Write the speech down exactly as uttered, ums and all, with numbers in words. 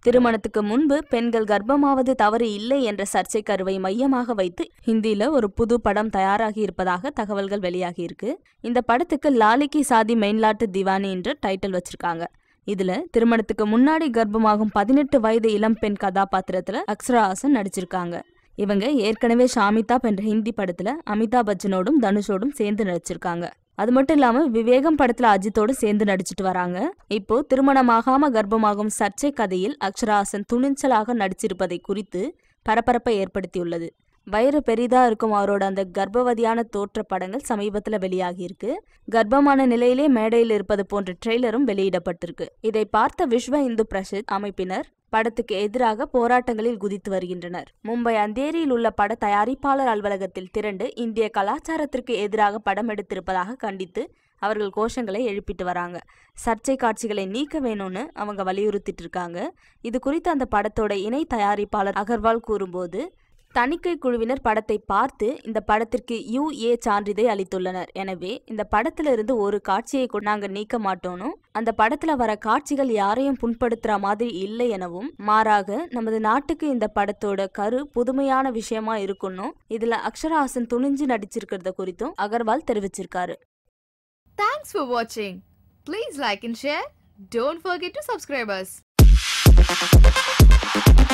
திருமணத்துக்கு முன்பு பெண்கள் கர்ப்பமாவது தவறு இல்லை என்ற சர்ச்சை கருவை மையமாக வைத்து ஹிந்தியில ஒரு புது படம் தயாராகி இருப்பதாக தகவல்கள் வெளியாகி இருக்கு. இந்த படத்துக்கு லாலிகி சாதி மெயின்லாட்டு திவானி என்ற டைட்டில் வச்சிருக்காங்க. இதுல திருமணத்துக்கு முன்னாடி கர்ப்பமாகும் பதினெட்டு வயது இளம்பெண் கதாபாத்திரத்துல அக்ஷரா ஹாசன் நடிச்சிருக்காங்க. இவங்க ஏற்கனவே ஷாமிதாப் என்ற ஹிந்தி படத்துல அமிதாப் பச்சனோடும் தனுஷோடும் சேர்ந்து நடிச்சிருக்காங்க. அது மட்டும் இல்லாம விவேகம் படத்துல அஜித்தோடு சேர்ந்து நடிச்சிட்டு வராங்க. இப்போ திருமணமாகாம கர்ப்பமாகும் சர்ச்சை கதையில் அக்ஷரா ஹாசன் துணிச்சலாக நடிச்சிருப்பதை குறித்து பரபரப்பை ஏற்படுத்தியுள்ளது. வயிறு பெரிதா இருக்கும் அவரோட அந்த கர்ப்பவதியான தோற்ற படங்கள் சமீபத்துல வெளியாகி இருக்கு. கர்ப்பமான நிலையிலே மேடையில் இருப்பது போன்ற ட்ரெய்லரும் வெளியிடப்பட்டிருக்கு. இதை பார்த்த விஸ்வ இந்து பிரசித் அமைப்பினர் படத்துக்கு எதிராக போராட்டங்களில் குதித்து வருகின்றனர். மும்பை அந்தேரியில் உள்ள பட தயாரிப்பாளர் அலுவலகத்தில் திரண்டு இந்திய கலாச்சாரத்திற்கு எதிராக படம் எடுத்திருப்பதாக கண்டித்து அவர்கள் கோஷங்களை எழுப்பிட்டு வராங்க. சர்ச்சை காட்சிகளை நீக்க வேணும்னு அவங்க வலியுறுத்திட்டு இருக்காங்க. இது குறித்து அந்த படத்தோட இணை தயாரிப்பாளர் அகர்வால் கூறும்போது, தணிக்கை குழுவினர் படத்தை பார்த்து இந்த படத்திற்கு யூ ஏ சான்றிதழ் அளித்துள்ளனர். எனவே இந்த படத்துல இருந்து ஒரு காட்சியை கூட நாங்க நீக்க மாட்டோனும், அந்த படத்துல வர காட்சிகள் யாரையும் புண்படுத்துற மாதிரி இல்லை எனவும், மாறாக நமது நாட்டுக்கு இந்த படத்தோட கரு புதுமையான விஷயமா இருக்குன்னும் இதுல அக்ஷரா ஹாசன் துணிஞ்சு நடிச்சிருக்கிறத குறித்தும் அகர்வால் தெரிவிச்சிருக்காரு. Thanks for watching. Please like and share. Don't forget to subscribe us.